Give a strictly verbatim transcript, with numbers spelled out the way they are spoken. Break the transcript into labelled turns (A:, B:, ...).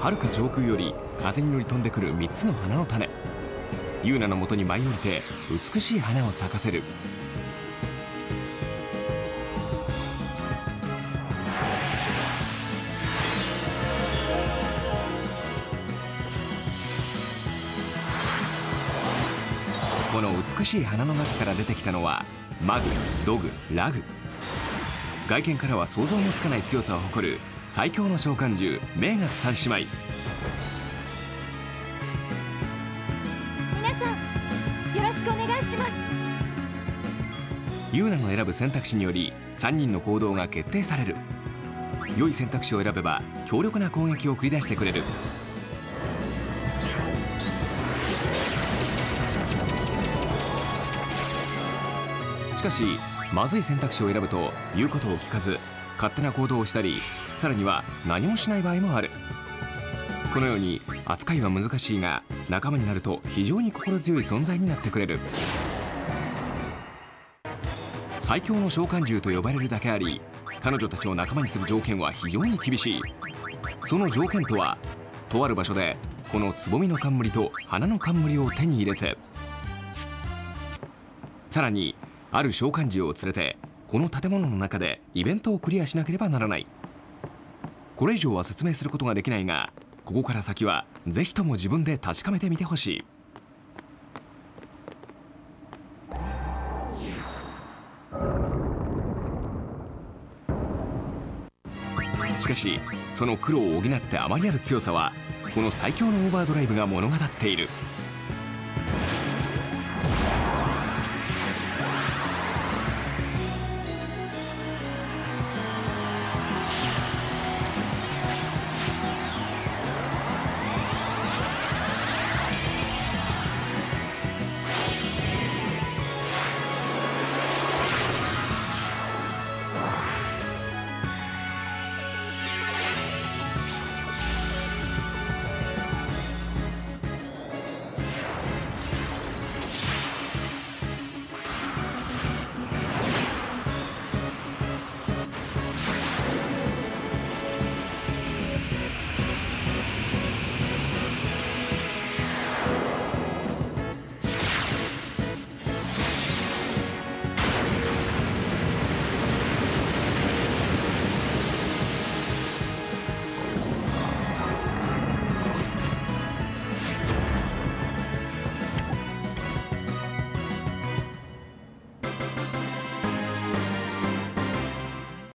A: 遥か上空より風に乗り飛んでくるみっつの花の種。ユーナのもとに舞い降りて美しい花を咲かせる。この美しい花の中から出てきたのはマグ、ドグ、ラグ。外見からは想像もつかない強さを誇る最強の召喚獣メーガス三姉妹。
B: 皆さんよろしくお願いします。
A: ユーナの選ぶ選択肢によりさんにんの行動が決定される。良い選択肢を選べば強力な攻撃を繰り出してくれる。しかしまずい選択肢を選ぶと言うことを聞かず勝手な行動をしたり、さらには何もしない場合もある。このように扱いは難しいが仲間になると非常に心強い存在になってくれる。最強の召喚獣と呼ばれるだけあり、彼女たちを仲間にする条件は非常に厳しい。その条件とは、とある場所でこのつぼみの冠と花の冠を手に入れて、さらにある召喚獣を連れてこの建物の中でイベントをクリアしなければならない。これ以上は説明することができないが、ここから先はぜひとも自分で確かめてみてほしい。しかしその苦労を補ってあまりある強さはこの最強のオーバードライブが物語っている。